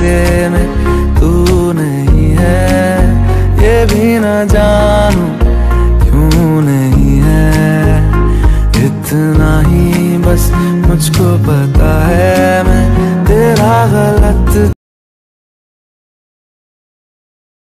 धागे में तू नहीं है, ये भी न जानूं क्यों नहीं है। इतना ही बस मुझको पता है,